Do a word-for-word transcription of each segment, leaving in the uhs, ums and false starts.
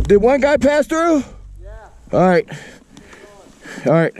Did one guy pass through? Yeah. All right. All right.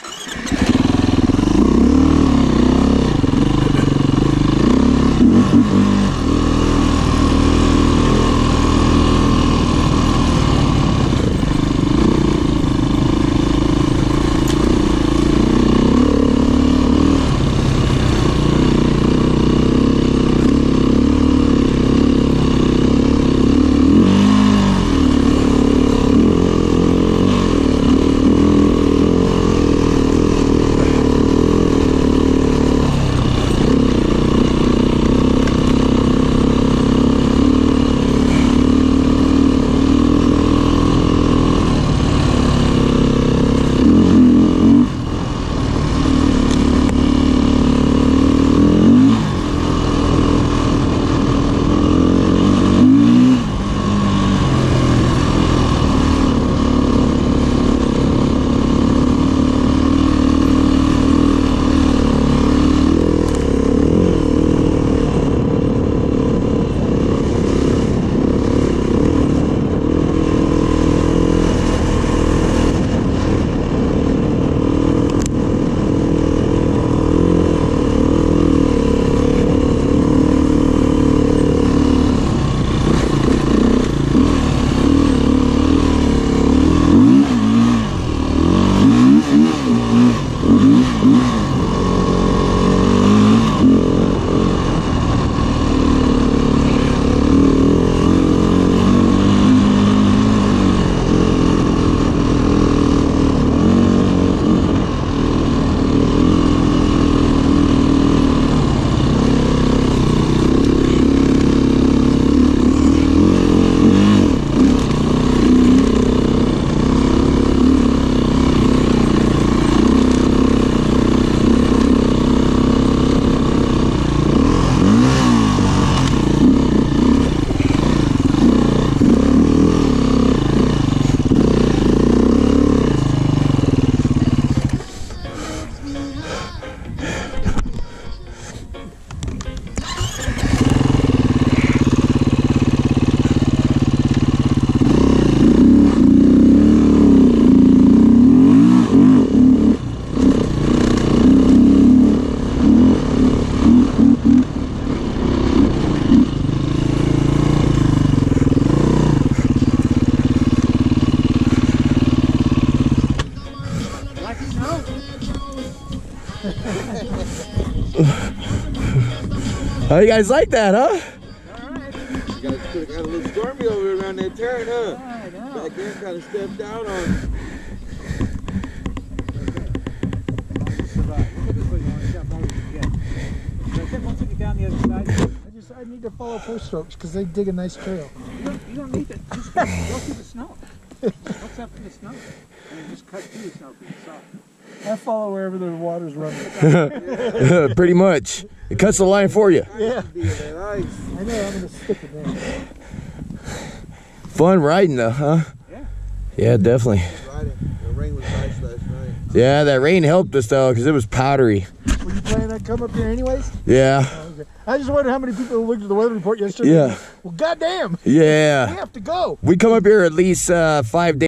Oh, you guys like that, huh? Alright. You guys could have got a little stormy over around that turn, huh? I know. Back there kind of stepped out on. Down the other side. I just I need to follow post strokes because they dig a nice trail. You don't, you don't need to just go through the snow. What's up in the snow? And just cut through the snow because it's soft. I follow wherever the water's running. Pretty much. It cuts the line for you. Yeah. I know, I'm gonna stick with that. Fun riding though, huh? Yeah. Yeah, definitely. The rain was nice last night. Yeah, that rain helped us though because it was powdery. Were you planning on come up here anyways? Yeah. Oh, okay. I just wonder how many people looked at the weather report yesterday. Yeah. Well, goddamn. Yeah. We have to go. We come up here at least uh, five days.